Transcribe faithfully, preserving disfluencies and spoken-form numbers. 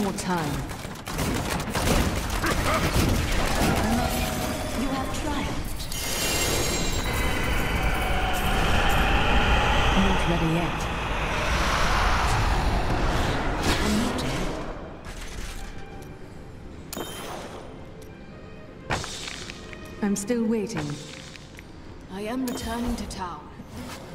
more time. You have triumphed. Not ready yet. I'm not dead. I'm still waiting. I am returning to town.